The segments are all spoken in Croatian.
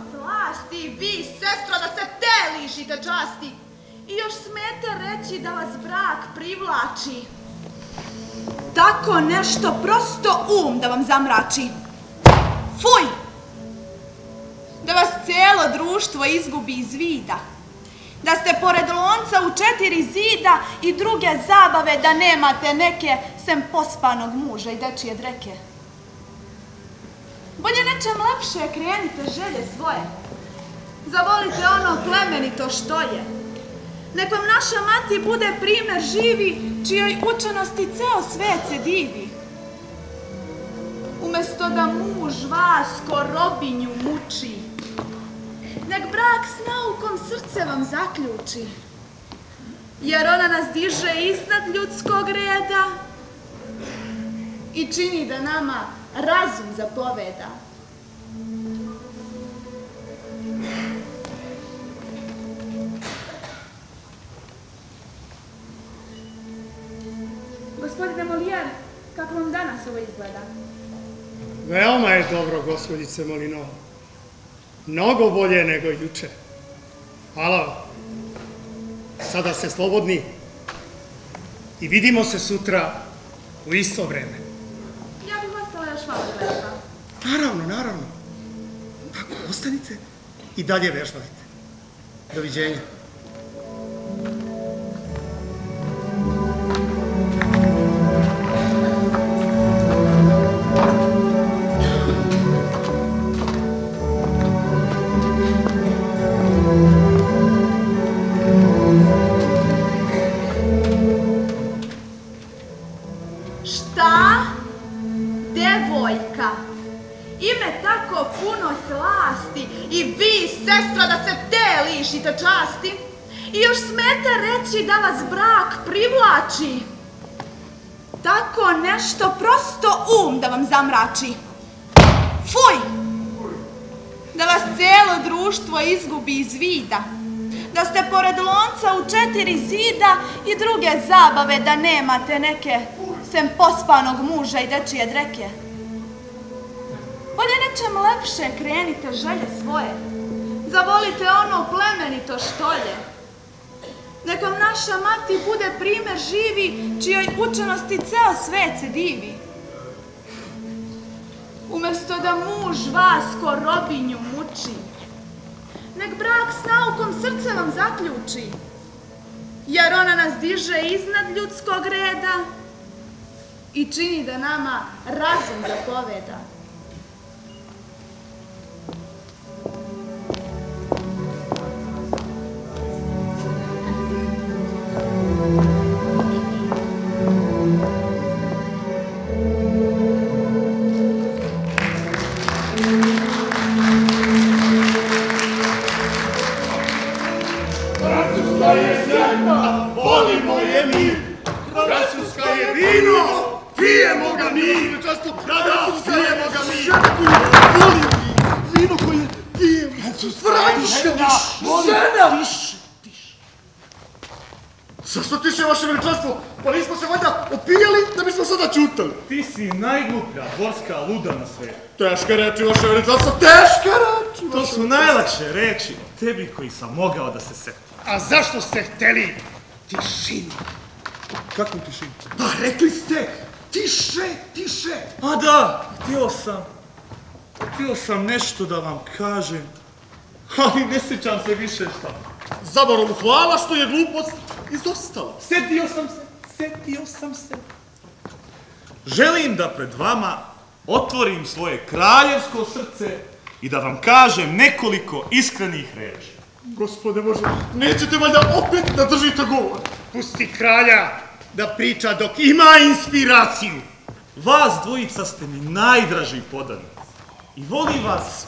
slasti, vi, sestro, da se te lišite časti. I još smete reći da vas brak privlači. Tako nešto prosto da vam zamrači. Fuj! Da vas cijelo društvo izgubi iz vida. Da ste pored lonca u 4 zida i druge zabave da nemate neke sem pospanog muža i dečije dreke. Bolje nečem lepše krenite želje svoje. Zavolite ono plemenito što je. Nek vam naša mati bude primer živi, čijoj učenosti ceo svet se divi. Umesto da muž vas ko robinju muči, nek brak s naukom srce vam zaključi. Jer ona nas diže iznad ljudskog reda i čini da nama razum zapoveda. Gospodine Molijer, kako vam danas ovo izgleda? Veoma je dobro, gospođice Molinova. Mnogo bolje nego juče. Hvala vam. Sada ste slobodni i vidimo se sutra u isto vreme. Ja bih ostala još malo vežba. Naravno. Tako, ostanite i dalje vežbajte. Doviđenja. Časti i još smete reći da vas brak privlači. Tako nešto prosto da vam zamrači. Fuj! Da vas cijelo društvo izgubi iz vida. Da ste pored lonca u 4 zida i druge zabave da nemate neke sem pospanog muža i dečije dreke. Bolje nečem lepše krenite želje svoje. Zavolite ono plemenito što je. Nek vam naša mati bude primer živi, čijoj učenosti ceo svet se divi. Umesto da muž vas ko robinju muči, nek brak s naukom srce vam zaključi. Jer ona nas diže iznad ljudskog reda i čini da nama razum zapoveda. Zašto tiše, vaše veličanstvo? Pa nismo se valjda opijali da bismo sada čutali. Ti si najgluplja dvorska luda na svijetu. Teške reči, vaše veličanstvo, teške reči. To su najlakše reči tebi koji sam mogao da se setim. A zašto ste hteli tišinu? Kakvu tišinu? Pa rekli ste, tiše. A da, htio sam nešto da vam kažem, ali ne sjećam se više šta. Zaborom hvala što je glupost izostala. Sjetio sam se. Želim da pred vama otvorim svoje kraljevsko srce i da vam kažem nekoliko iskrenih reči. Gospode Bože, nećete valjda opet da držite govor? Pusti kralja da priča dok ima inspiraciju. Vas dvojica ste mi najdraži podanici i volim vas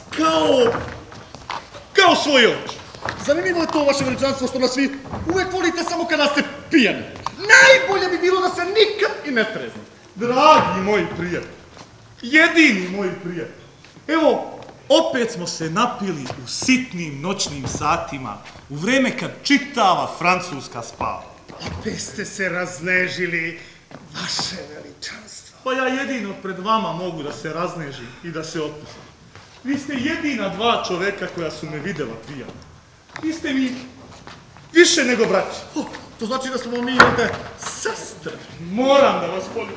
kao svoje oči. Zanimljivo je to, vaše veličanstvo, što nas vi uvek volite samo kada ste pijani. Najbolje bi bilo da se nikad i ne treznite. Dragi moji prijatelji, jedini moji prijatelji, evo, opet smo se napili u sitnim noćnim satima, u vreme kad čitava Francuska spava. Opet ste se raznežili, vaše veličanstvo. Pa ja jedino pred vama mogu da se raznežim i da se otpustim. Vi ste jedina dva čoveka koja su me videla pijana. Vi ste mi više nego braći. To znači da smo mi ovdje sestre. Moram da vas poljubim.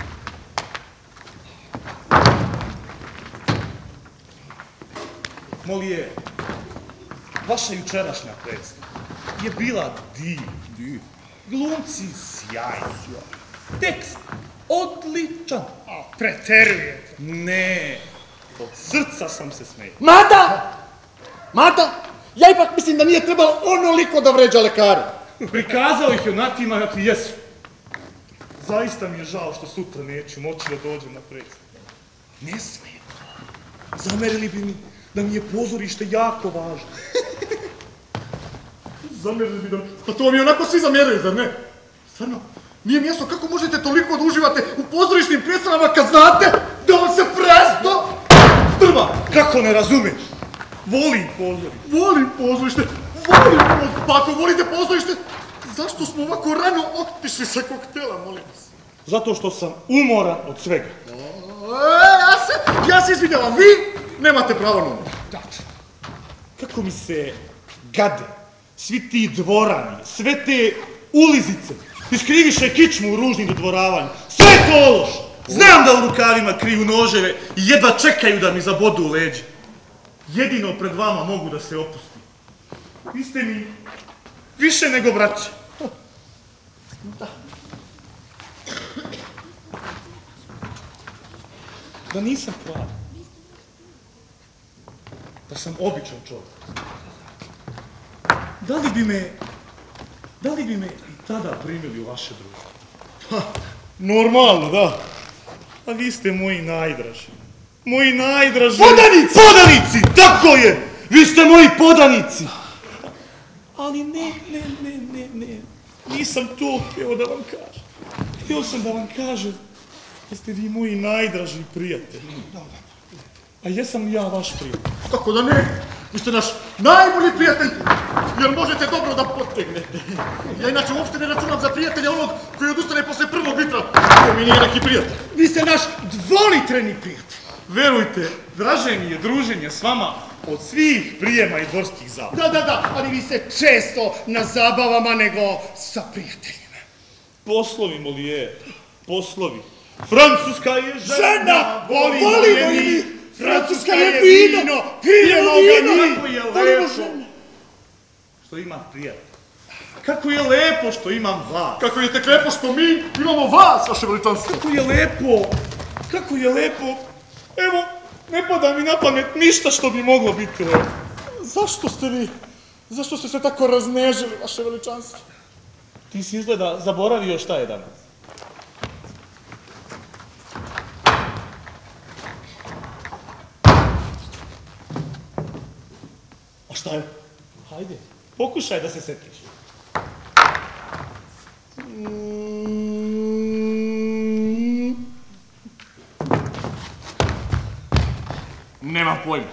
Molije, vaša jučerašnja predstava je bila div. Glumci sjajni. Tekst odličan. Preterujete. Ne, od srca sam se smejao. Mata, ja ipak mislim da nije trebalo onoliko da vređa lekara. Prikazao ih je onakvima kakvi jesu. Zaista mi je žao što sutra neću moći da dođem na predstavu. Ne smijem. Zamerili bi mi da mi je pozorište jako važno. Zamerili bi da... Pa to vam i onako svi zamjeraju, zar ne? Stvarno, nije mi jasno kako možete toliko da uživate u pozorišnim predstavama kad znate da vam se presto drva. Kako ne razumeš? Volim pozorište. Volim pozorište. Pa ako volite pozorište, zašto smo ovako rano otišli sa koktela, molim vas? Zato što sam umoran od svega. Ja se izvinjavam, vi nemate pravo na umor. Kako mi se gade svi ti dvorani, sve te ulizice, iskriviše kičmu u ružnim dodvoravanju. Sve je to ološ! Znam da u rukavima kriju noževe i jedva čekaju da mi zabodu u leđe. Jedino pred vama mogu da se opustim. Vi ste mi više nego braće. Da nisam pravi. Da sam običan čovjek. Da li bi me i tada primili u vaše društvo? Normalno, da. A vi ste moji najdraži. Moji najdraži... Podanici! Podanici! Tako je! Vi ste moji podanici! Ali ne. Nisam to htio da vam kažem. Htio sam da vam kažem da ste vi moji najdraži prijatelji. A jesam li ja vaš prijatelj? Kako da ne? Vi ste naš najbolji prijatelj, jer možete dobro da potegnete. Ja inače uopšte ne računam za prijatelja onog koji odustane posle prvog litra. To mi nije neki prijatelj. Vi ste naš dvolitreni prijatelj. Verujte, draže mi je druženje s vama od svih prijema i dvorskih zabava. Da, ali vi ste često na zabavama nego sa prijateljima. Poslovi, Molije, poslovi. Francuska je žena, volimo je mi. Francuska je vino, pijemo ga mi. Kako je lepo što imam prijatelja. Kako je lepo što imam vas. Kako je tek lepo što mi imamo vas, vaše veličanstvo. Kako je lepo. Evo, ne pada mi na pamet ništa što bi moglo biti lepo. Zašto ste se tako raznežili, vaše veličanstvo? Ti si izgleda zaboravio šta je danas. A šta je? Hajde, pokušaj da se setiš. Nemam pojma.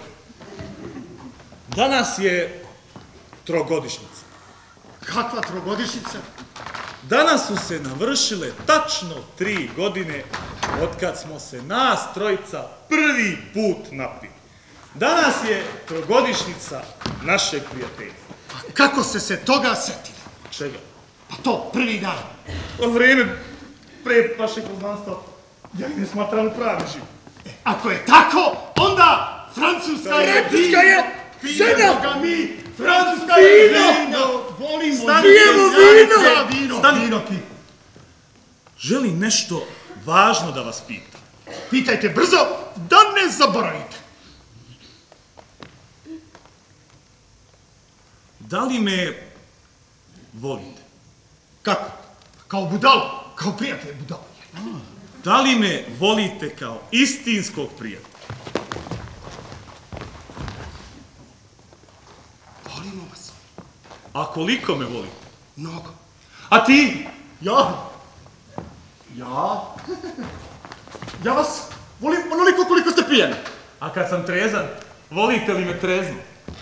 Danas je trogodišnjica. Kakva trogodišnjica? Danas su se navršile tačno 3 godine otkad smo se nas trojica prvi put napili. Danas je trogodišnjica našeg prijateljstva. Kako ste se toga setili? Čega? Pa to, prvi dan. Vreme pre vašeg poznanstva ja ih ne smatram pravi život. Ako je tako, onda Francuska je žena! Pijemo ga mi! Francuska je vino! Volimo vino! Stani! Želim nešto važno da vas pitam. Pitajte brzo, da ne zaboravite. Da li me volite? Kako? Kao budalu? Kao prijatelj budalu? Da li me volite kao istinskog prijatelja? Volimo vas. A koliko me volite? Mnogo. A ti? Ja? Ja vas volim onoliko koliko ste pijeni. A kad sam trezan, volite li me trezno?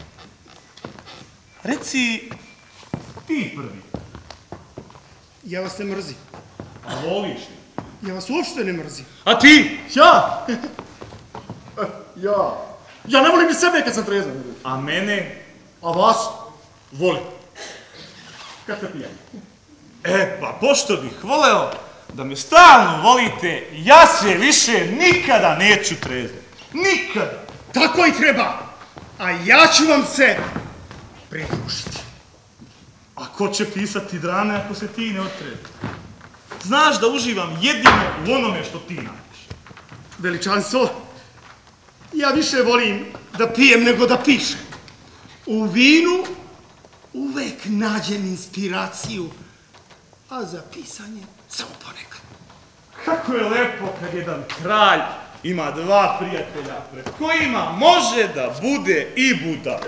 Reci ti prvi. Ja vas ne mrzim. A voliš li? Ja vas uopšte ne mrzim. A ti? Ja? Ja? Ja ne volim ni sebe kad sam trezan. A mene? A vas volim. Kad ste pijani. Pa pošto bih voleo da me stalno volite, ja se više nikada neću trezati. Nikada. Tako i treba. A ja ću vam se pridružiti. A ko će pisati drame ako se ti ne otrezi? Znaš da uživam jedino u onome što ti napiš. Veličanstvo, ja više volim da pijem nego da pišem. U vinu uvek nađem inspiraciju, a za pisanje samo ponekad. Kako je lepo kad jedan kralj ima dva prijatelja pred kojima može da bude i budala.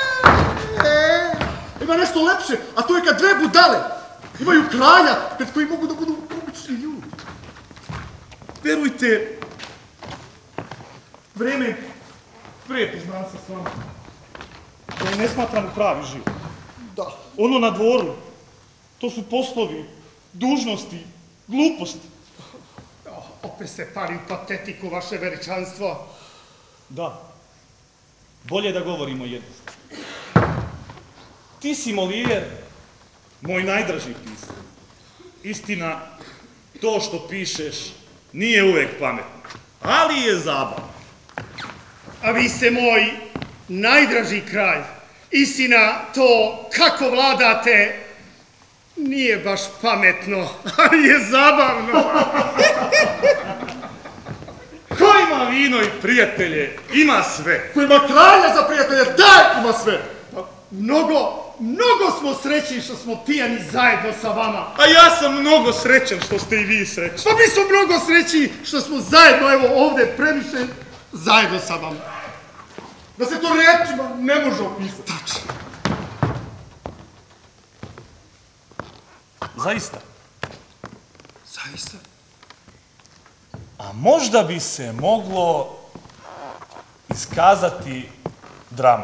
Ima nešto lepše, a to je kad dve budale imaju kralja pred koji mogu da budu obični ljudi. Verujte, vreme pre poznanstva s vama, da ne smatram pravi život. Da. Ono na dvoru, to su poslovi, dužnosti, gluposti. Opet ste pali u patetiku, vaše veličanstvo. Da, bolje da govorimo jednostavno. Ti si Molière, moj najdraži pisac. Istina, to što pišeš nije uvek pametno, ali je zabavno. A vi ste moj najdraži kralj. Istina, to kako vladate nije baš pametno, ali je zabavno. Ko ima vino i prijatelje, ima sve. Ko ima kralja za prijatelje, taj ima sve. Mnogo smo srećni što smo pijani zajedno sa vama. A ja sam mnogo srećan što ste i vi srećni. Pa mi smo mnogo srećni što smo zajedno, evo ovde, previše zajedno sa vama. Da se to rečima ne može opisati. Tačno. Zaista. Zaista. A možda bi se moglo iskazati drama.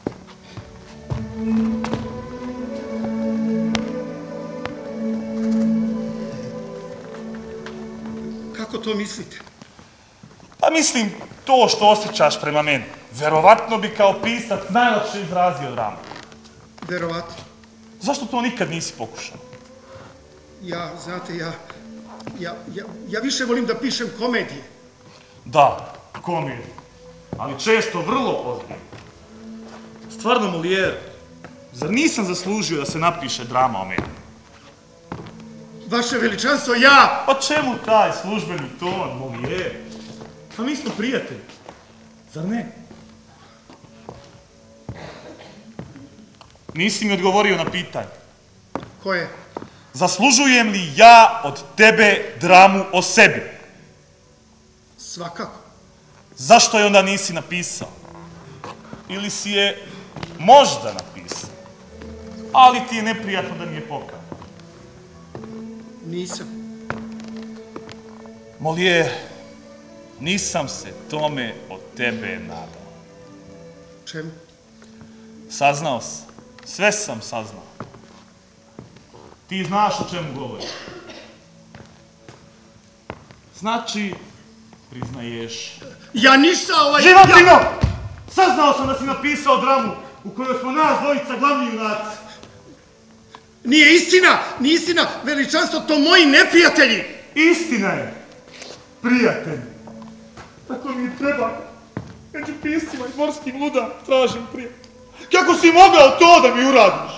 Kako to mislite? Pa mislim, to što osjećaš prema meni. Verovatno bi kao pisac najlakše izrazio dramu. Verovatno. Zašto to nikad nisi pokušao? Znate, ja više volim da pišem komedije. Da, komediju. Ali često vrlo ozbiljno. Stvarno, Molière, zar nisam zaslužio da se napiše drama o meni? Vaše veličanstvo, ja... Pa čemu taj službeni ton, Molière? Pa mi smo prijatelji. Zar ne? Nisi mi odgovorio na pitanje. Koje? Zaslužujem li ja od tebe dramu o sebi? Svakako. Zašto je onda nisi napisao? Ili si je možda napisao, ali ti je neprijatno da mi je pokao? Nisam. Molière, nisam se tome od tebe nadao. Čemu? Saznao sam. Sve sam saznao. Ti znaš o čemu govorim. Znači, priznaješ... Ja ništa Životino! Saznao sam da si napisao dramu u kojoj smo nas dvojica glavni junaci. Nije istina, veličanstvo, to moji neprijatelji. Istina je, prijatelj. Tako mi treba. Među piscima i morskim ludama tražim prijatelj. Kako si mogao to da mi uradiš?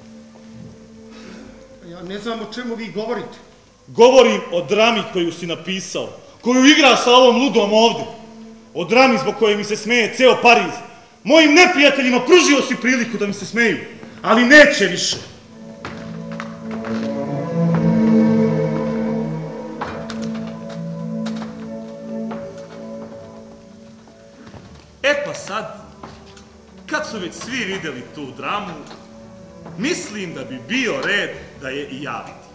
Ja ne znam o čemu vi govorite. Govorim o drami koju si napisao, koju igraš sa ovom ludom ovde. O drami zbog koje mi se smeje ceo Pariz. Mojim neprijateljima pružio si priliku da mi se smeju, ali neće više. E pa sad, kad su već svi vidjeli tu dramu, mislim da bi bio red da je i ja vidim.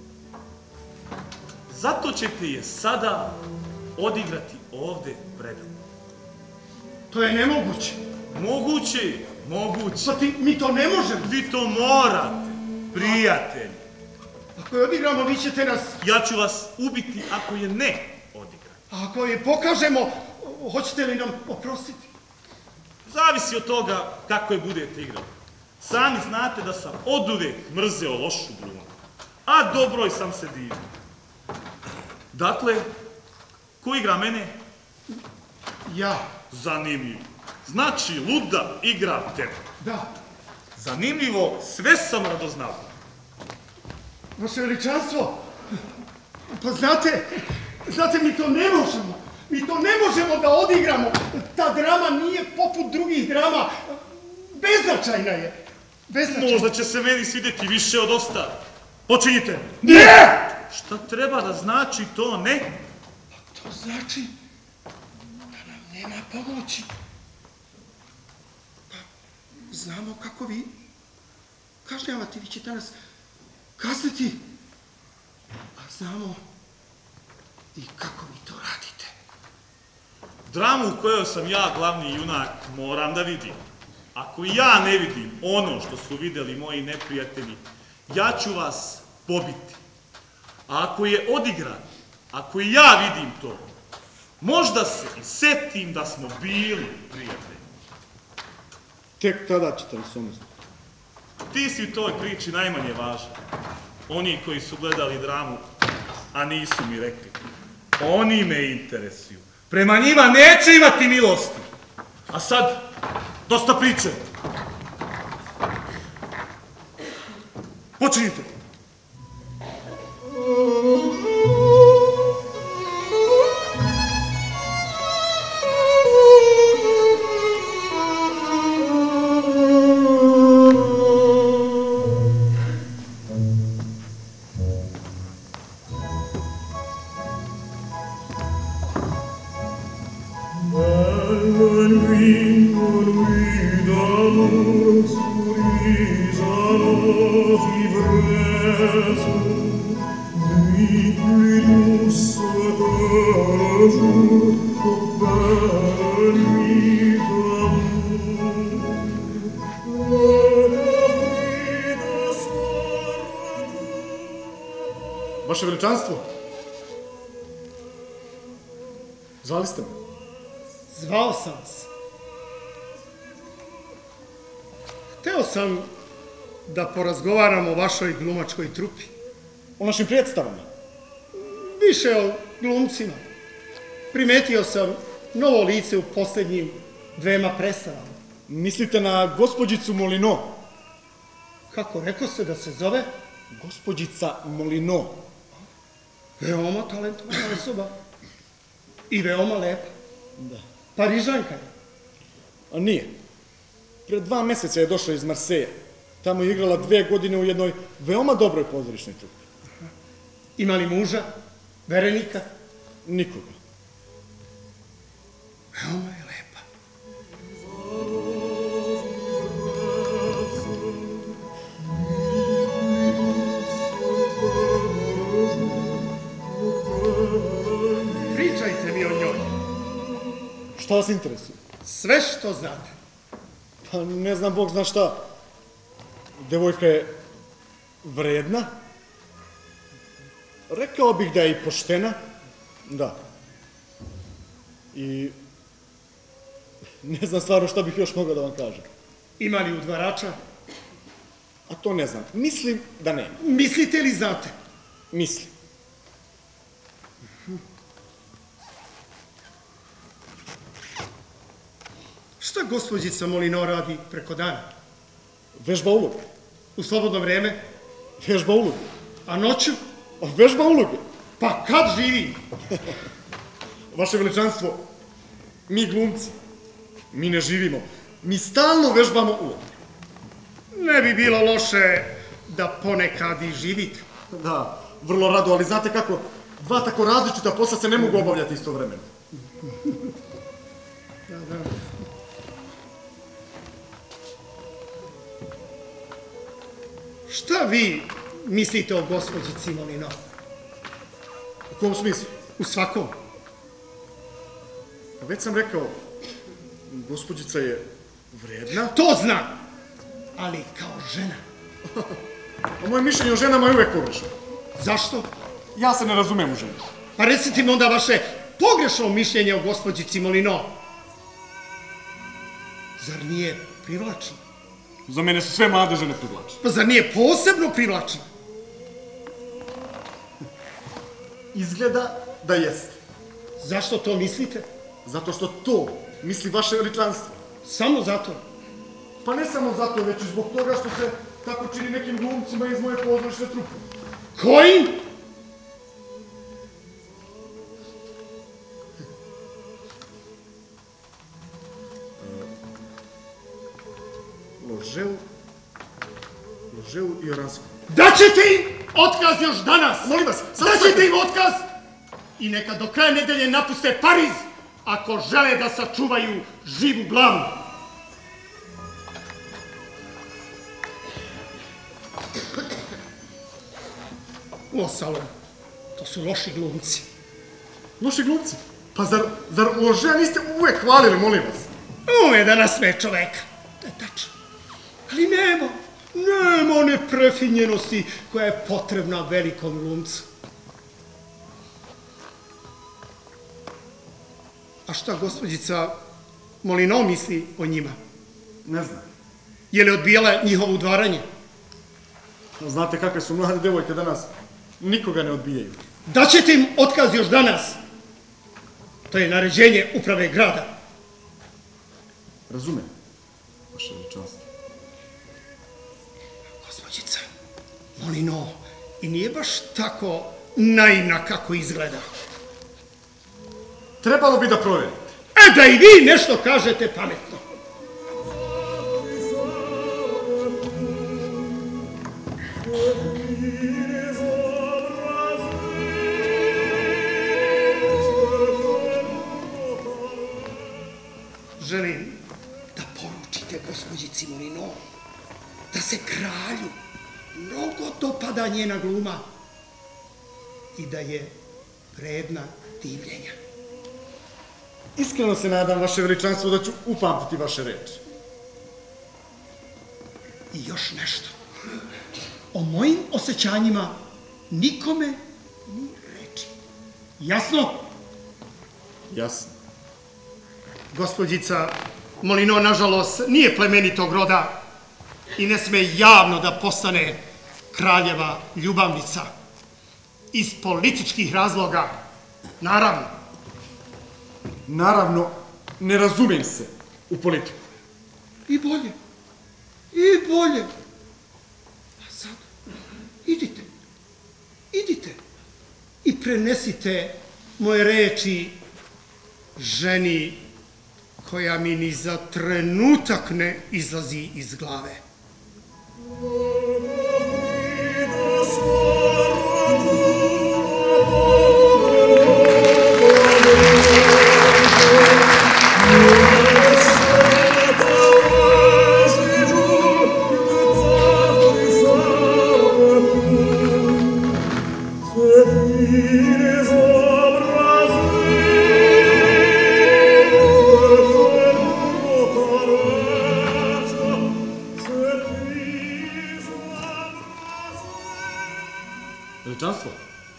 Zato ćete je sada odigrati ovde predano. To je nemoguće. Moguće je, moguće. Pa mi to ne možemo. Vi to morate, prijatelji. Ako je odigramo, vi ćete nas... Ja ću vas ubiti ako je ne odigrate. A ako je pokažemo, hoćete li nam oprostiti? Zavisi od toga kako je budete igrali. Sami znate da sam oduvek mrzeo lošu glumu, a dobroj sam se divio. Dakle, ko igra mene? Ja. Zanimljivo. Znači, luda igra tebe. Da. Zanimljivo, sve sam radoznao. Vaše veličanstvo, pa znate, mi to ne možemo. Mi to ne možemo da odigramo. Ta drama nije poput drugih drama. Beznačajna je. Beznačajna. Možda će se meni svidjeti više od ostalih. Počinjite. Ne! Šta treba da znači to ne? To znači da nam nema pomoći. Pa, znamo kako vi kažnjavate, vi ćete nas kazniti. A znamo i kako vi to radite. Dramu u kojoj sam ja glavni junak moram da vidim. Ako ja ne vidim ono što su videli moji neprijatelji, ja ću vas pobiti. A ako je odigran, ako i ja vidim to, možda se i setim da smo bili prijatelji. Tek tada ćete li se umisliti. Ti si u toj priči najmanje važan. Oni koji su gledali dramu, a nisu mi rekli. Oni me interesuju. Prema njima neće imati milosti. A sad, dosta priče. Počinjite. Vaše veličanstvo, zvali ste me? Zvao sam vas. Hteo sam da porazgovaram o vašoj glumačkoj trupi. O našim predstavama. Više o glumcima. Primetio sam novo lice u posljednjim 2 predstavama. Mislite na gospođicu Molino? Kako rekao se da se zove? Gospođica Molino. Veoma talentovana osoba. I veoma lepa. Da. Parižanka je. A nije. Pred 2 meseca je došla iz Marseja. Tamo je igrala 2 godine u jednoj veoma dobroj pozorišnoj trupi. Ima li muža? Verenika? Nikoga. Veoma je lepa. Pričajte mi o njoj. Šta vas interesuje? Sve što znate. Pa ne znam, Bog zna šta. Devojka je vredna. Rekao bih da je i poštena. Da. I ne znam stvarno šta bih još mogao da vam kažem. Ima li udvarača? A to ne znam. Mislim da nema. Mislite li znate? Mislim. Šta gospođica Molino radi preko dana? Vežba uloge. U slobodno vreme? Vežba uloge. A noću? Vežba uloge. Pa kad živi? Vaše veličanstvo, mi glumci, mi ne živimo. Mi stalno vežbamo uloge. Ne bi bilo loše da ponekad i živite. Da, vrlo rado, ali znate kako, 2 tako različita posla se ne mogu obavljati istovremeno. Da. Šta vi mislite o gospođici Molino? U kom smislu? U svakom. Već sam rekao, gospođica je vredna. To znam, ali kao žena. A moje mišljenje o ženama je uvek pogrešno. Zašto? Ja se ne razumem u ženu. Pa recite mi onda vaše pogrešno mišljenje o gospođici Molino. Zar nije privlačna? Za mene su sve mlade žene privlačne. Pa zar nije posebno privlačna? Izgleda da jeste. Zašto to mislite? Zato što to misli vaše veličanstvo. Samo zato. Pa ne samo zato, već i zbog toga što se tako čini nekim glumcima iz moje pozorišne trupe. Kojim? Ložeu i Oransku. Daćete im otkaz još danas! Molim vas, daćete im otkaz! I neka do kraja nedelje napuste Pariz, ako žele da sačuvaju živu glavu. Uostalom, to su loši glumci. Loši glumci? Pa zar Ložea niste uvek hvalili, molim vas? Ume da nasme čoveka. To je tačno. Ali nema one prefinjenosti koja je potrebna velikom glumcu. A šta gospođica Molino misli o njima? Ne znam. Je li odbijala njihovo udvaranje? Znate kakve su mlade devojke danas? Nikoga ne odbijaju. Daćete im otkaz još danas. To je naređenje uprave grada. Razumem, vaše veličanstvo. Gospođica Molino i nije baš tako naivna kako izgleda. Trebalo bi da provjerite. Da i vi nešto kažete pametno. Želim da poručite gospođici Molino da se kralju mnogo dopada njena gluma i da je vredna divljenja. Iskreno se nadam, vaše veličanstvo, da ću upamtiti vaše reči. I još nešto. O mojim osjećanjima nikome ni reči. Jasno? Jasno. Gospođica Molino, nažalost, nije plemenitog roda i ne sme javno da postane kraljeva ljubavnica. Iz političkih razloga, naravno. Naravno, ne razumijem se u politiku. I bolje. I bolje. A sad, idite i prenesite moje reči ženi koja mi ni za trenutak ne izlazi iz glave. Veličanstvo,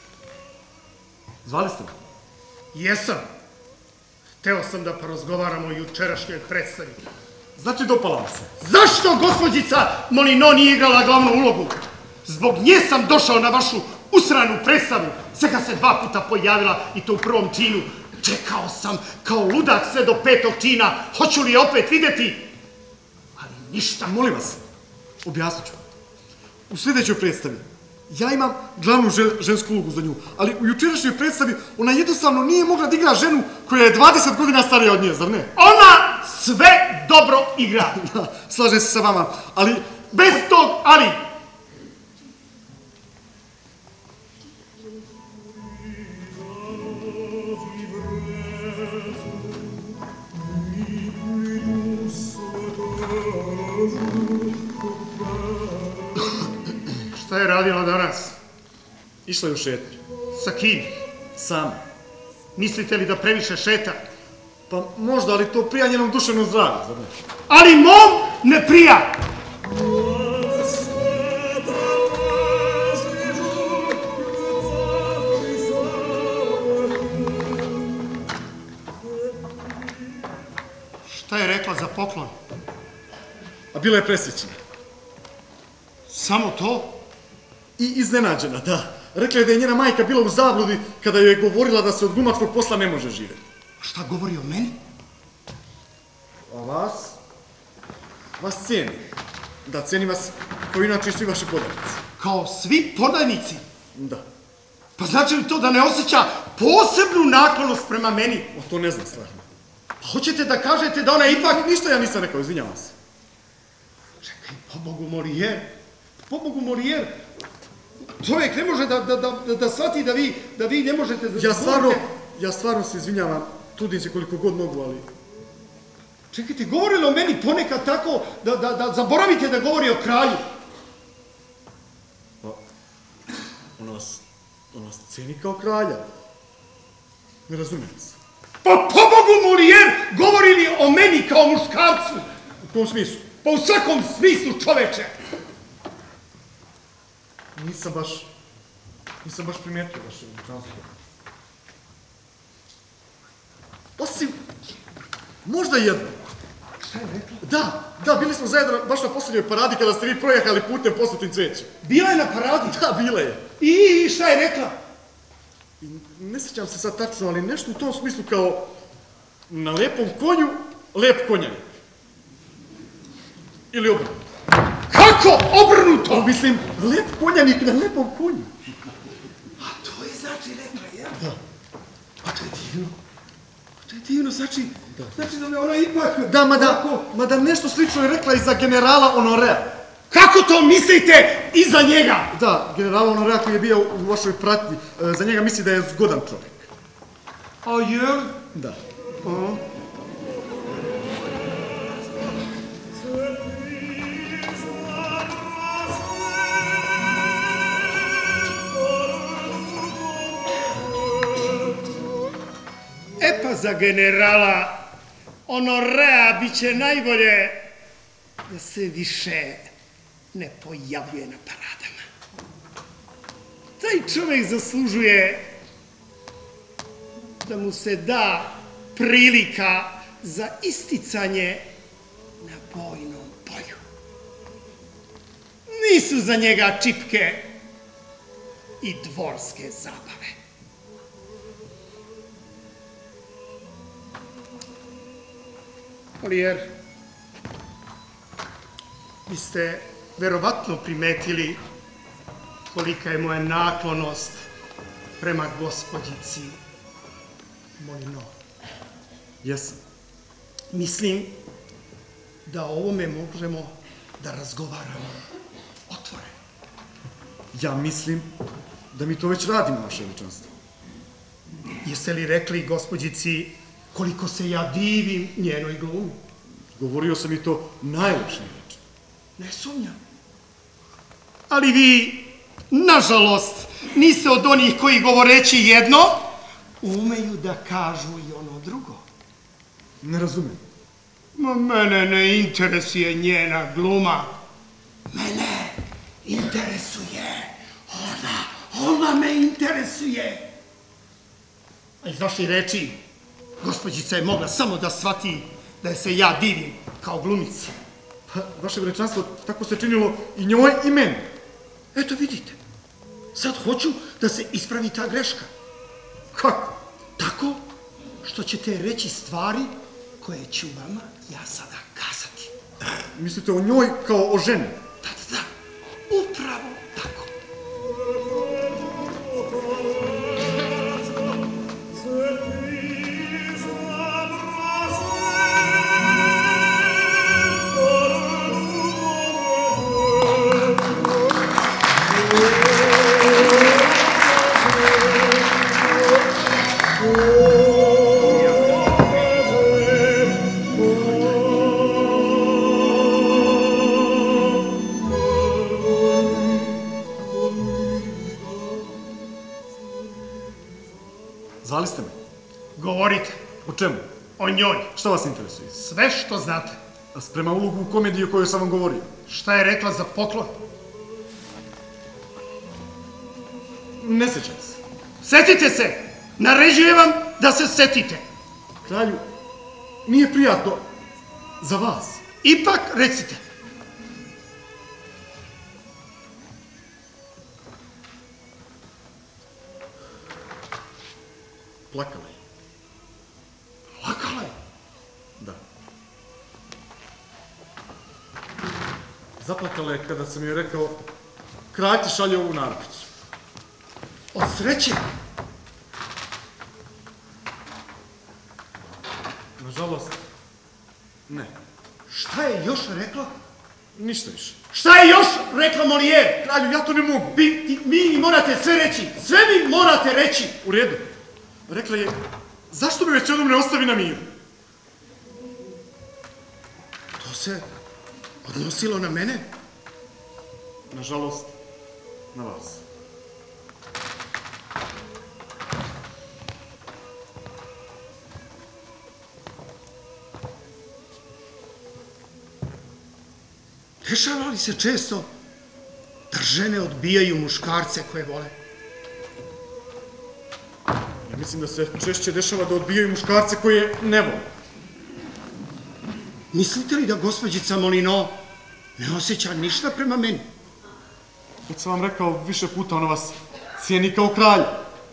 zvali ste me? Jesam. Hteo sam da porazgovaramo o jučerašnjoj predstavi. Znači, dopala vam se. Zašto gospođica Molino nije igrala glavnu ulogu? Zbog nje sam došao na vašu usranu predstavu. Svega se 2 puta pojavila i to u prvom činu. Čekao sam kao ludak sve do 5. čina. Hoću li je opet vidjeti? Ali ništa. Molim vas, objasnit ću. U sljedećoj predstavi ja imam glavnu žensku ulogu za nju, ali u jučerašnjoj predstavi ona jednostavno nije mogla da igra ženu koja je 20 godina starija od nje, zar ne? Ona sve dobro igra. Slažem se sa vama, ali... Bez tog ali. Šta je radila danas? Išla je u šetnju. Sa kim? Sama. Mislite li da previše šeta? Pa možda, ali to prija njenom duševnom zdravlju, zar ne? Ali mom ne prija! Šta je rekla za poklon? a bila je presrećena. Samo to? I iznenađena, da. Rekla je da je njena majka bila u zabludi kada joj je govorila da se od glumačkog posla ne može živjeti. Šta govori o meni? A vas? Vas cijeni. Da, cijeni vas kao inače i svi vaši podanici. Kao svi podajnici? Da. Pa znači li to da ne osjeća posebnu naklonost prema meni? O, to ne znam stvarno. Pa hoćete da kažete da ona ipak... Ništa ja nisam rekao, izvinjavam se. Čekaj, pobogu Molijer. Čovjek ne može da shvati da vi ne možete... Ja stvarno se izvinjavam, trudim se koliko god mogu, ali... Čekajte, govori li o meni ponekad tako da zaboravite da govori o kralju? Pa, ona vas cijeni kao kralja. Ne razumijem se. Pa pobogu Molijer, govori li o meni kao muškarcu? U kom smislu? Pa u svakom smislu, čoveče. Nisam baš primijetio vaše veličanstvo. Osim, možda jedno. Šta je rekla? Da, bili smo zajedno baš na posljednjoj paradi kada ste vi projehali putem posutim cvećem. Bila je na paradi? Da, bila je. I šta je rekla? Ne sjećam se sad tačno, ali nešto u tom smislu kao na lepom konju, lep konjanik. Ili obrnuto. Kako obrnuto? Mislim, lep konjanik na lepom konju. A to je znači rekla, jel? Da. A to je divno. To je divno, znači da me ona ipak... Da, mada nešto slično je rekla i za generala Honorea. Kako to mislite iza njega? Da, general Honorea koji je bio u vašoj pratnji, za njega misli da je zgodan čovjek. A jel? Da. E pa za generala Honorea bit će najbolje da se više ne pojavljuje na paradama. Taj čovjek zaslužuje da mu se da prilika za isticanje na bojnom polju. Nisu za njega čipke i dvorske zabave. Molijer, vi ste verovatno primetili kolika je moja naklonost prema gospođici Molino. Jesam. Mislim da o ovome možemo da razgovaramo otvoreno. Ja mislim da mi to već radimo, vaše veličanstvo. Jeste li rekli gospođici koliko se ja divim njenoj glumi? Govorio sam i to najlepšim rečima. Ne sumnjam. Ali vi, nažalost, niste od onih koji govoreći jedno, umeju da kažu i ono drugo. Ne razumijem. Ma mene ne interesuje njena gluma. Mene interesuje ona me interesuje. A iz vaših reči, gospođica je mogla samo da shvati da je se ja divim kao glumici. Pa, vaše veličanstvo, tako se činilo i njoj i meni. Eto vidite, sad hoću da se ispravi ta greška. Kako? Tako što ćete reći stvari koje ću vama ja sada kazati. Mislite o njoj kao o ženi? Da, upravo tako. Zvali ste me? Govorite O čemu? o njoj. Šta vas interesuje? Sve što znate. A sprema ulogu u komediji o kojoj sam vam govorio. Šta je rekla za poklon? Ne sjećam se. Setite se! Naređujem vam da se setite. Kralju, nije prijatno za vas. Ipak recite. plakala je. Plakala je? Da. Zaplakala je kada sam joj rekao, kralj ti šalje ovu narukvicu. Od sreće? Nažalost, ne. Šta je još rekla? Ništa više. Šta je još rekla Molière? Kralju, ja to ne mogu. Mi morate sve reći. Sve mi morate reći. U redu. Rekla je, zašto me već jednom ne ostavi na miru? To se odnosilo na mene? Nažalost, na vas. Dešava li se često da žene odbijaju muškarce koje vole? Ja mislim da se češće dešava da odbijaju muškarce koje ne vole. Mislite li da gospođica Molino ne osjeća ništa prema meni? Kad sam vam rekao više puta, ona vas cijeni kao kralja.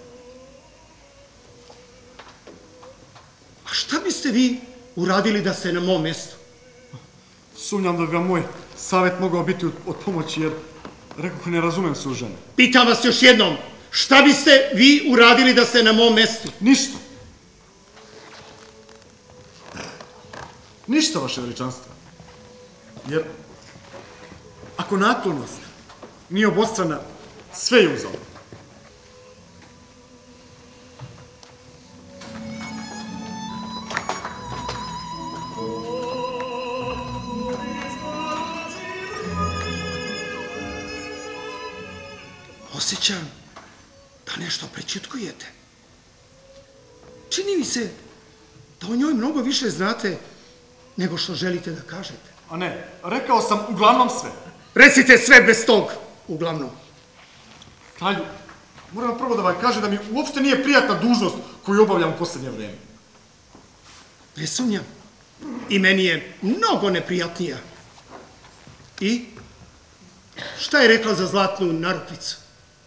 A šta biste vi uradili da ste na mom mjestu? Sumnjam da bi vam moj savjet mogao biti od pomoći, jer rekao ne razumem su žene. Pitam vas još jednom, šta biste vi uradili da ste na mom mjestu? Ništa. Ništa, vaše veličanstvo. Jer ako naklonost nije obostrana, sve je uzalud. Osjećam da nešto prećutkujete. Čini mi se da o njoj mnogo više znate nego što želite da kažete. A ne, rekao sam uglavnom sve. Recite sve bez tog, uglavnom. Kralju, moram prvo da vam kažem da mi uopšte nije prijatna dužnost koju obavljam u posljednje vreme. Ne sumnjam. I meni je mnogo neprijatnija. I? Šta je rekla za zlatnu narukvicu?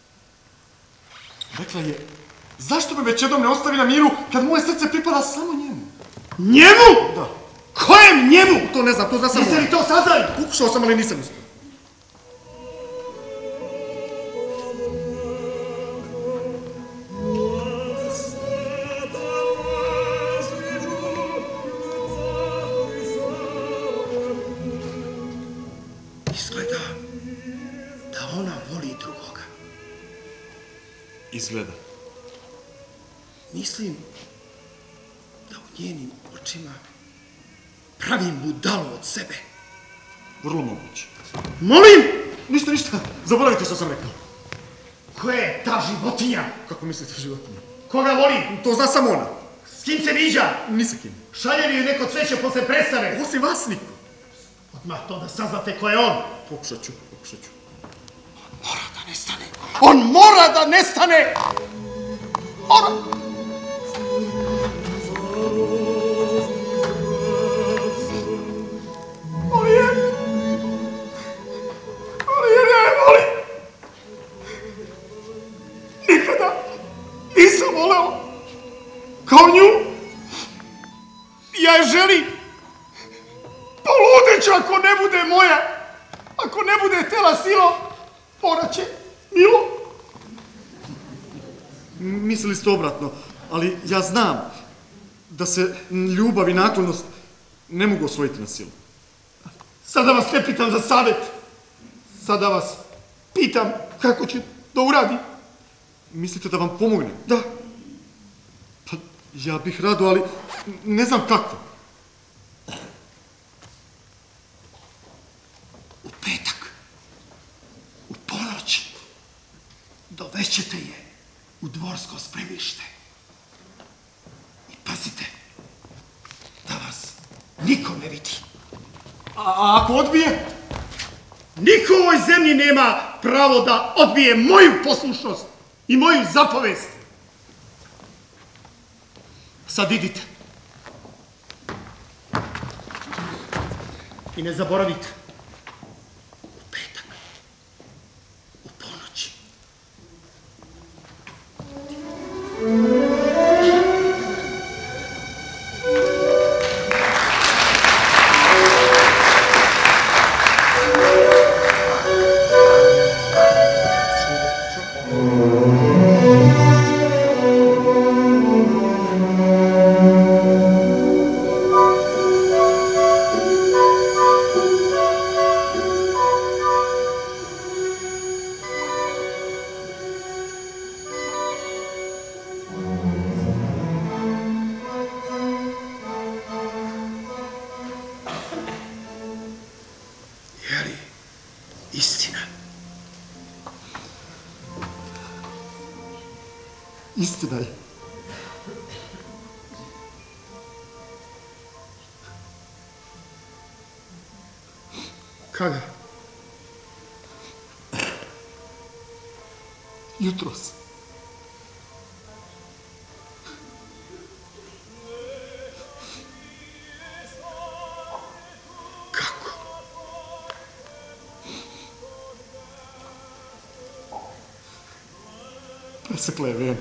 Rekla je, zašto me već jednom ne ostavi na miru kad moje srce pripada samo njemu? Njemu? Da. Kojem njemu? To ne znam, to zna samo Jeste li to saznali? Pokušao sam, ali nisam uspio. Izgleda da ona voli drugoga. Izgleda. Mislim da u njenim očima pravim budalu od sebe. Vrlo moguće. Molim! Ništa, zaboravite što sam rekao. Ko je ta životinja? Kako mislite životinja? Koga voli? To zna samo ona. S kim se viđa? Ni sa kim. Šalje li ju neko cveće posle predstave? Osim vas niko. Odmah to da saznate ko je on. Pokušat ću. Mora da nestane. On mora da nestane! Mora! Molière, ja je volim. Nikada nisam voleo kao nju. Ja je želim. Poludeću ako ne bude moja. Ako ne bude tela silom, moraće milo. Mislili ste obratno, ali ja znam da se ljubav i naklonost ne mogu osvojiti na silu. Sada vas ne pitam za savjet. Sada vas pitam kako će da uradi. Mislite da vam pomognem? Da. Pa ja bih rado, ali ne znam kako. U petak, u ponoć, dovećete je u dvorsko spremište. I pazite, da vas niko ne vidi. A ako odbije? Niko u ovoj zemlji nema pravo da odbije moju poslušnost i moju zapovest. Sad idite. I ne zaboravite. U petak. U ponoć. istina je. Kada? Jutros. Kako? Presekla je vene.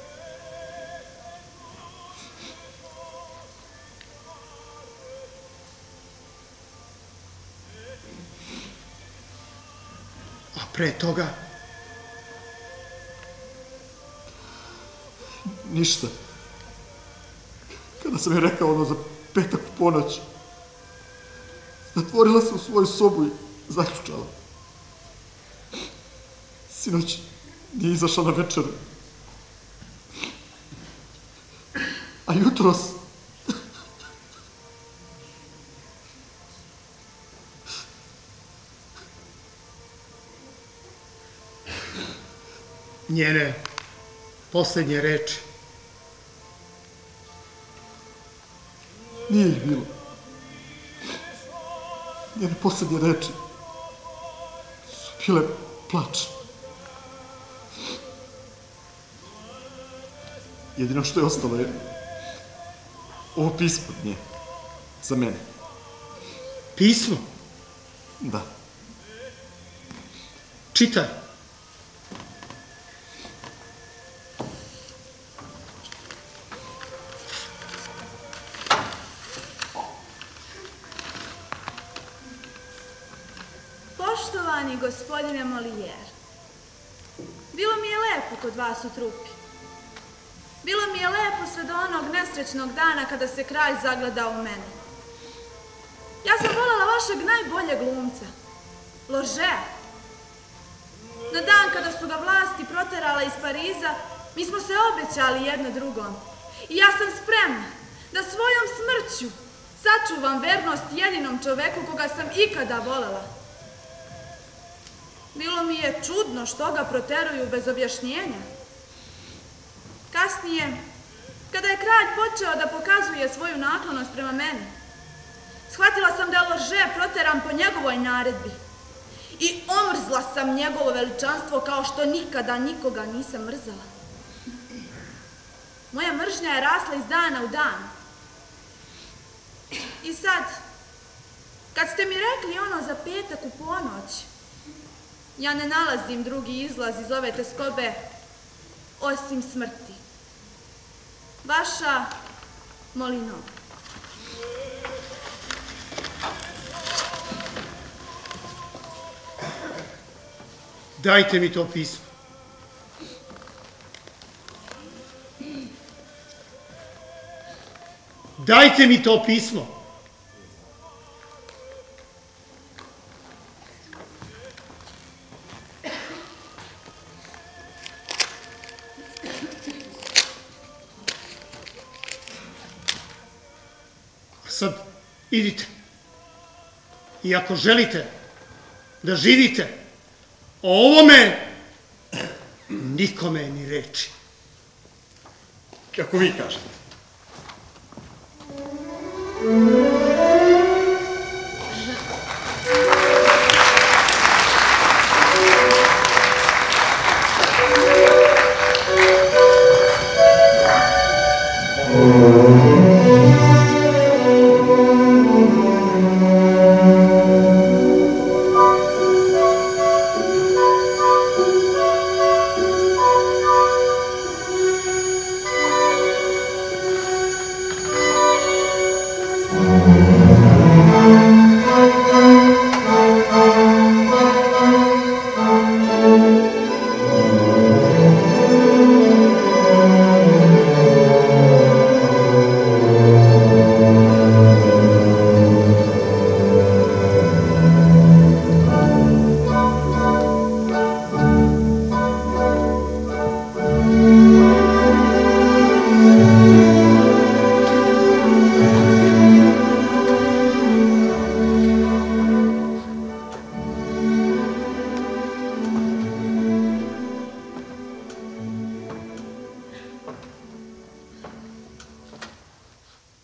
A pre toga? Ništa. Kada sam je rekao ono za petak u ponoć, zatvorila se u svoju sobu i zaključala. Sinoć nije izašla na večeru. A jutros... Njene posljednje reči. Nije ih bilo. Njene posljednje reči su bile plač. Jedino što je ostalo je ovo pismo od nje. Za mene. Pismo? Da. Čitaj. Poštovani gospodine Molière, bilo mi je lepo kod vas u trupi. Bilo mi je lepo sve do onog nesrećnog dana kada se kralj zagledao u mene. Ja sam voljela vašeg najboljeg glumca, Lorgea. Na dan kada su ga vlasti proterala iz Pariza, mi smo se obećali jedno drugom. I ja sam spremna da svojom smrću sačuvam vernost jedinom čoveku koga sam ikada voljela. Bilo mi je čudno što ga proteruju bez objašnjenja. Kasnije, kada je kralj počeo da pokazuje svoju naklonost prema meni, shvatila sam da je Lorge proteran po njegovoj naredbi i omrzla sam njegovo veličanstvo kao što nikada nikoga nisam mrzala. Moja mržnja je rasla iz dana u dan. I sad, kad ste mi rekli ono za petak u ponoć, ja ne nalazim drugi izlaz iz ove teskobe osim smrti. Vaša Molino. Dajte mi to pismo. Dajte mi to pismo. Sad idite. I ako želite da živite, o ovome nikome ni reči. Kako vi kažete.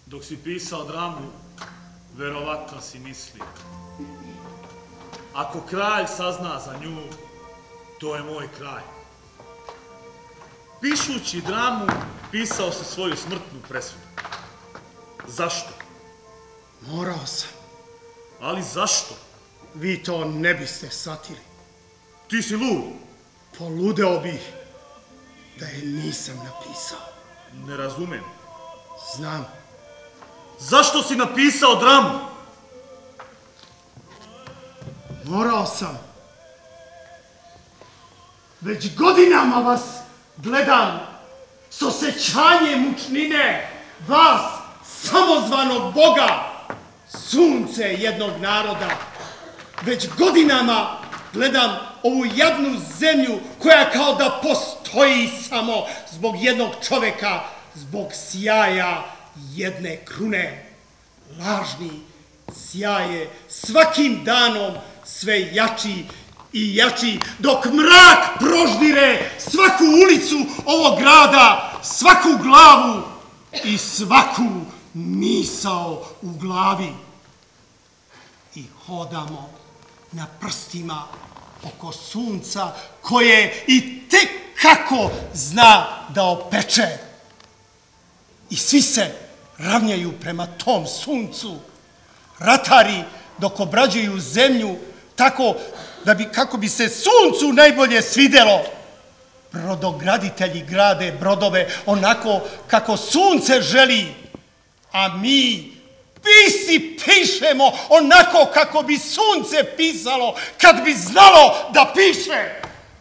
Dok si pisao dramu, verovatno si mislio. Ako kralj sazna za nju, to je moj kraj. Pišući dramu, pisao si svoju smrtnu presudu. Zašto? Morao sam. Ali zašto? Vi to ne biste shvatili. Ti si lud. Poludeo bih da je nisam napisao. Ne razumem. Znam. Zašto si napisao dramu? Morao sam. Već godinama vas gledam s osjećanjem mučnine vas, samozvanog Boga, sunce jednog naroda. Već godinama gledam ovu jadnu zemlju koja kao da postoji samo zbog jednog čovjeka, zbog sjaja jedne krune. Lažni sjaj je svakim danom sve jači i jači, dok mrak proždire svaku ulicu ovog grada, svaku glavu i svaku misao u glavi. I hodamo na prstima oko sunca koje i tek kako zna da opeče. I svi se ravnjaju prema tom suncu. Ratari dok obrađuju zemlju tako kako bi se suncu najbolje svidelo. Brodograditelji grade brodove onako kako sunce želi, a mi pišemo onako kako bi sunce pisalo kad bi znalo da piše.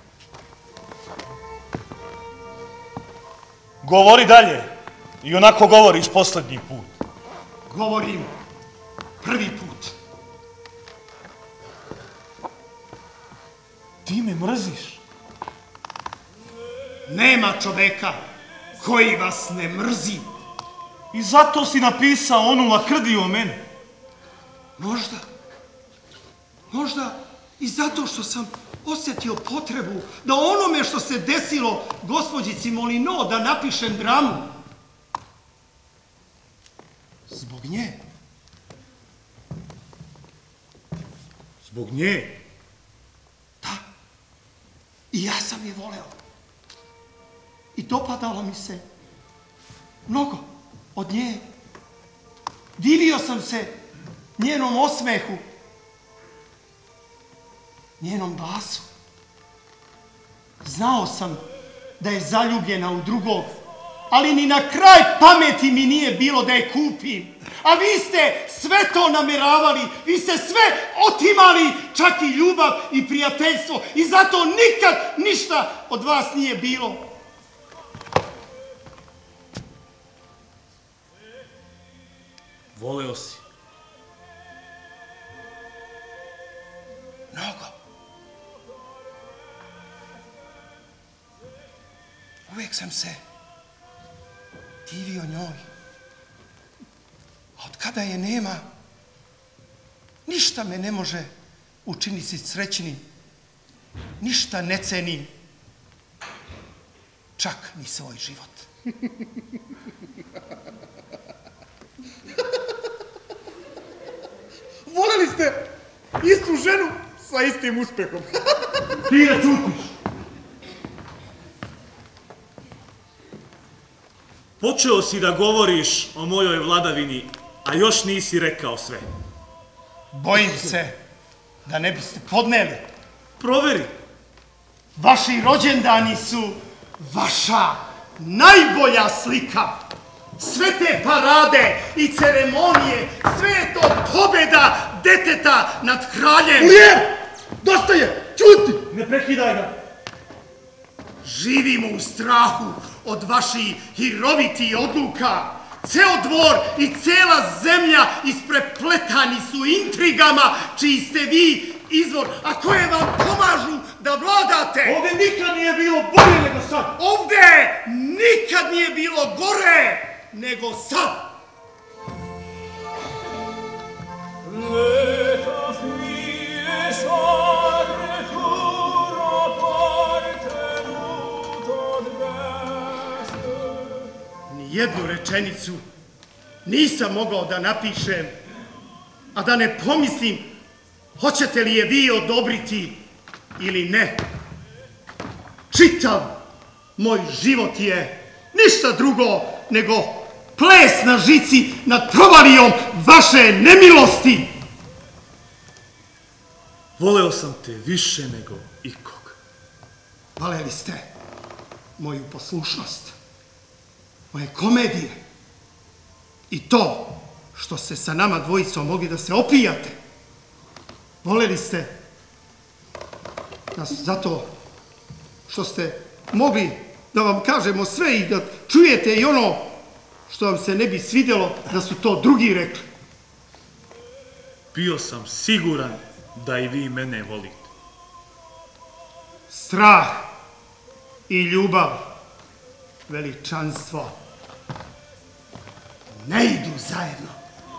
Govori dalje. I onako govoriš posljednji put. Govorim prvi put. Ti me mrziš. Nema čoveka koji vas ne mrzi. I zato si napisao onu lakrdiju o meni. Možda i zato što sam osjetio potrebu da onome što se desilo gospođici Molino da napišem dramu. Zbog nje. Zbog nje? Da. I ja sam je voleo. I dopadalo mi se mnogo od nje. Divio sam se njenom osmehu, njenom glasu. Znao sam da je zaljubljena u drugog, ali ni na kraj pameti mi nije bilo da je kupim. A vi ste sve to nameravali, vi ste sve otimali, čak i ljubav i prijateljstvo. I zato nikad ništa od vas nije bilo. Voleo si. Mnogo. Uvijek sam se divio njoj. A od kada je nema, ništa me ne može učiniti srećnim. Ništa ne cenim. Čak ni svoj život. Voljeli ste istu ženu sa istim uspjehom. Ti ne čutiš. Počeo si da govoriš o mojoj vladavini, a još nisi rekao sve. Bojim se da ne biste podneli. Proveri. Vaši rođendani su vaša najbolja slika. Sve te parade i ceremonije, sve je to pobjeda deteta nad kraljem. Ulijer! Dosta je! Čuti! Ne prekidaj ga. Živimo u strahu od vaših hirovitih odluka. Ceo dvor i cijela zemlja isprepletani su intrigama čiji ste vi izvor, a koje vam pomažu da vladate. Ovdje nikad nije bilo bolje nego sad. Ovdje nikad nije bilo gore nego sad. Ni jednu rečenicu nisam mogao da napišem, a da ne pomislim hoćete li je vi odobriti ili ne. Čitav moj život je ništa drugo nego ples na žici nad provalijom vaše nemilosti. Voleo sam te više nego ikog. Valeli ste moju poslušnost, moje komedije i to što ste sa nama dvojicom mogli da se opijate. Voleli ste nas zato što ste mogli da vam kažemo sve i da čujete i ono što vam se ne bi svidjelo da su to drugi rekli. Bio sam siguran da i vi mene volite. Strah i ljubav, veličanstvo, ne idu zajedno.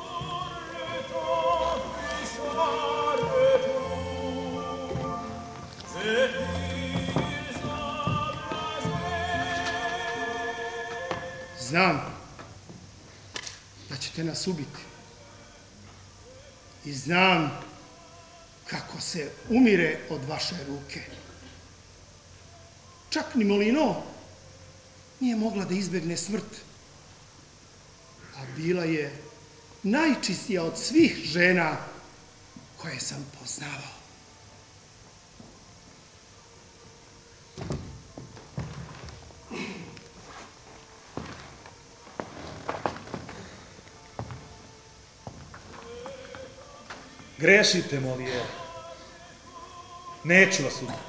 Znam da ćete nas ubiti i znam kako se umire od vaše ruke. Čak ni Molino nije mogla da izbegne smrt, a bila je najčistija od svih žena koje sam poznavao. Grešite, Molière. Neću vas ubiti.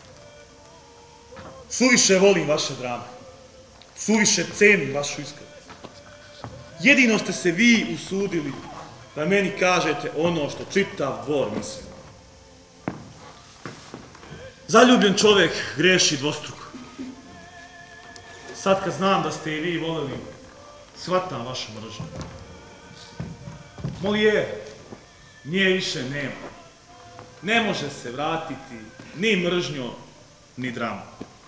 Suviše volim vaše drame. Suviše cenim vašu iskrenost. Jedino ste se vi usudili da meni kažete ono što čitav dvor misli. Zaljubljen čovjek greši dvostruko. Sad kad znam da ste i vi voljeli, shvatam vašu mržnju. Molière, nje više nema. Ne može se vratiti ni mržnjom, ni dramom.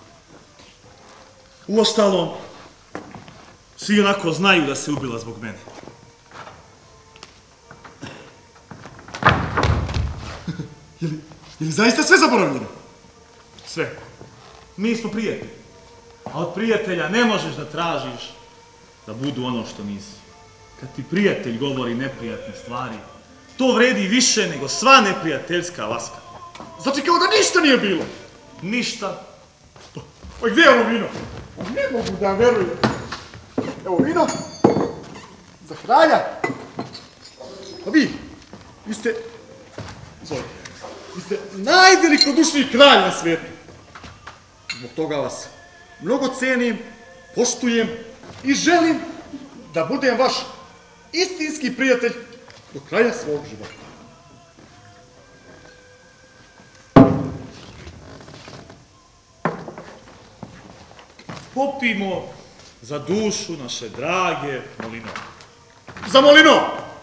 Uostalom, svi onako znaju da se ubila zbog mene. Je li zaista sve zaboravljeno? Sve. Mi smo prijatelji. A od prijatelja ne možeš da tražiš da budu ono što nisi. Kad ti prijatelj govori neprijatne stvari, to vredi više nego sva neprijateljska laska. Znači kao da ništa nije bilo. Ništa. Pa gdje je ono vino? Ne mogu da verujem. Evo vino. Za kralja. A vi ste... Vi ste najvelikodušniji kralj na svijetu. Zbog toga vas mnogo cenim, poštujem i želim da budem vaš istinski prijatelj do kraja svog života. Popimo za dušu naše drage Molino. Za Molino!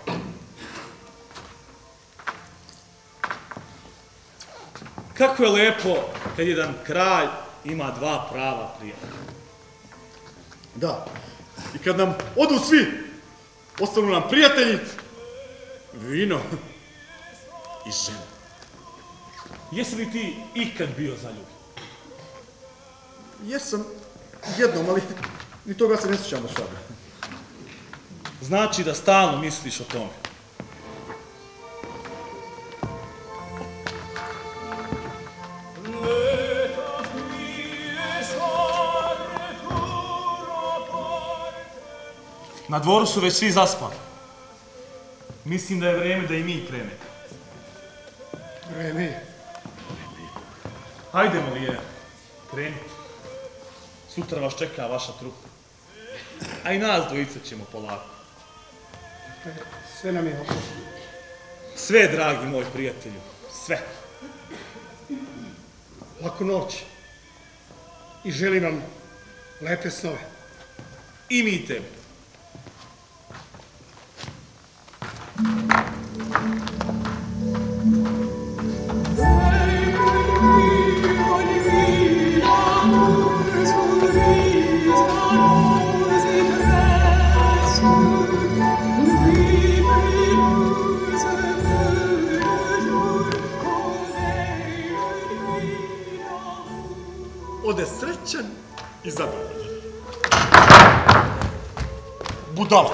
Kako je lepo kad jedan kralj ima dva prava prijatelja. Da. I kad nam odu svi, ostanu nam prijatelji, vino i žena. Jesi li ti ikad bio zaljubljen? Jesam jednom, ali ni toga se ne sjećam do sada. Znači da stalno misliš o tome. Na dvoru su već svi zaspali. Mislim da je vreme da i mi krenemo. Vreme je. Hajde, Molière, krenite. Sutra vas čeka vaša trupa. A i nas dvojica ćemo polako. Sve nam je oprošlo. Sve, dragi moj prijatelju, sve. Laku noć. I želim vam lepe snove. I mi tebi. budala.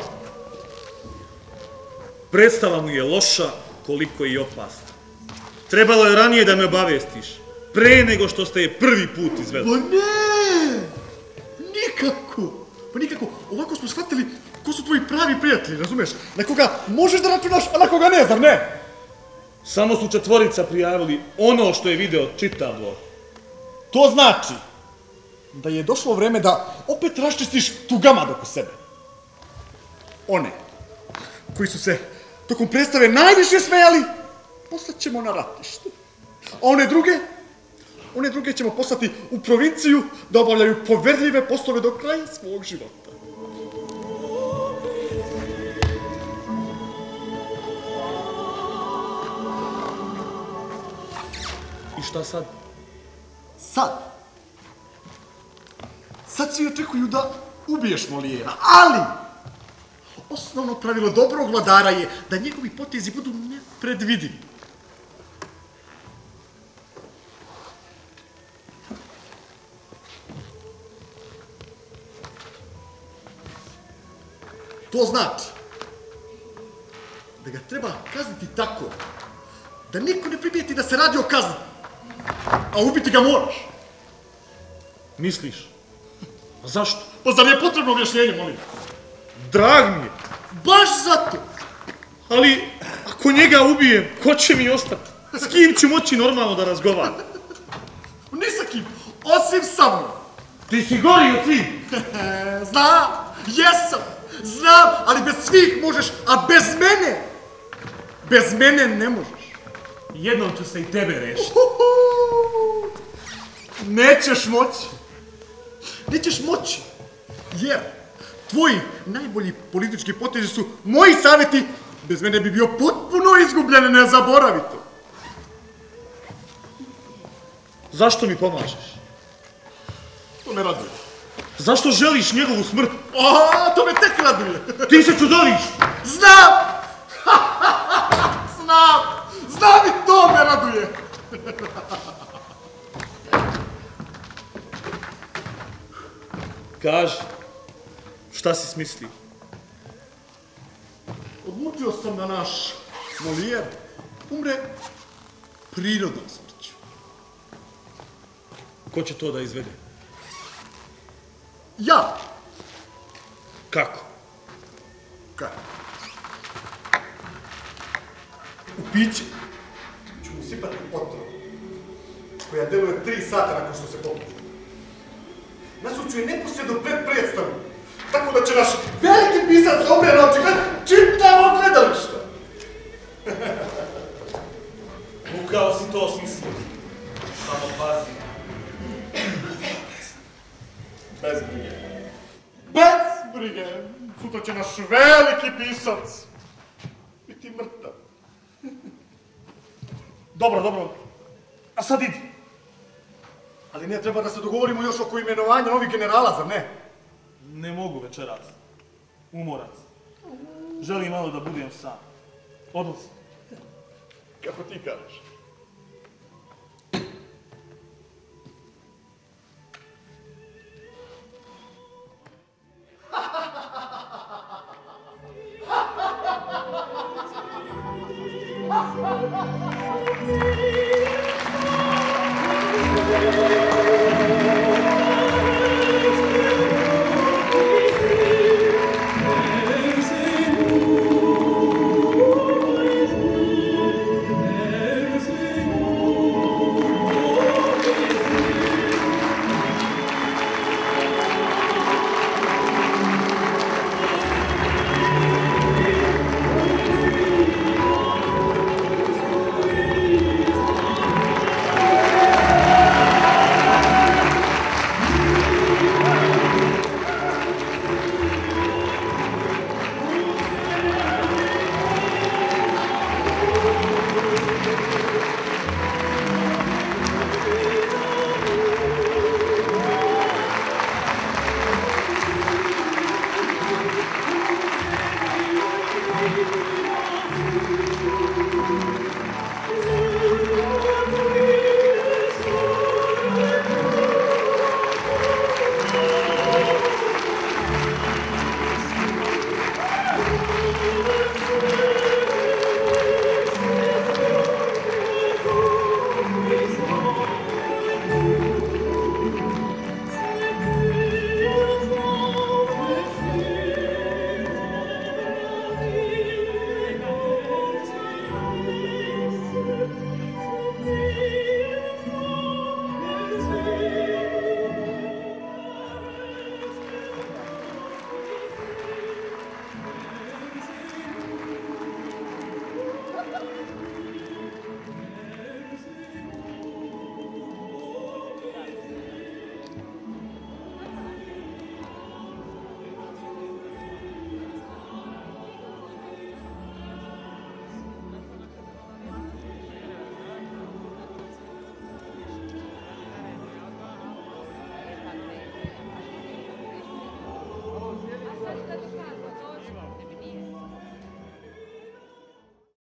Predstava mu je loša, koliko i opasna. Trebalo je ranije da me obavestiš, pre nego što ste je prvi put izvedli. Pa ne! Nikako! Pa nikako, ovako smo shvatili ko su tvoji pravi prijatelji, razumeš? Na koga možeš da računaš, a na koga ne, zar ne? Samo su 4 prijavili ono što je video čitav dvor. To znači da je došlo vreme da opet raščistiš tu gamad oko sebe. One koji su se tokom predstave najviše smejali, poslat ćemo na ratište. A one druge ćemo poslati u provinciju da obavljaju poverljive poslove do kraja svog života. I šta sad? Sad svi očekuju da ubiješ Molijera, ali osnovno pravilo dobrog vladara je da njegovi potezi budu nepredvidivi. To znači da ga treba kazniti tako da niko ne primijeti da se radi o kazni, a ubiti ga moraš. Misliš? A zašto? Pa zar je potrebno objašnjenje, molim? Drag mi je. Baš zato. Ali, ako njega ubijem, ko će mi ostati? S kim ću moći normalno da razgovaram? Ni sa kim, osim sa mnom. Ti si gori od svih. Znam, znam, ali bez svih možeš, a bez mene ne možeš. Jednom ću se i tebe rešiti. Nećeš moći, jer tvoji najbolji politički potezi su moji savjeti, bez mene bi bio potpuno izgubljen, ne zaboravi to. Zašto mi pomažeš? To me raduje. Zašto želiš njegovu smrt? To me tek raduje. Ti se čudoviš! Znam i to me raduje. Kaži, šta si smislio? Odlučio sam da naš Molijer umre prirodnom smrću. Ko će to da izvede? Ja. Kako? Kako? U piće ću mu sipati otrov, koja deluje 3 sata nakon što se pokuće. Nasuću je neposredno pred predstavu, tako da će naš veliki pisac obrana očigledati čitavo gledalište. Upravo si to smislio. Samo pazi. Bez brige. Sutra će naš veliki pisac biti mrtav. Dobro. A sad idi. Ali ne treba da se dogovorimo još oko imenovanja novih generala, zar ne? Ne mogu večeras. Umoran sam. Želim malo da budem sam. Odlazi. Kako ti kažeš. Ha ha ha ha!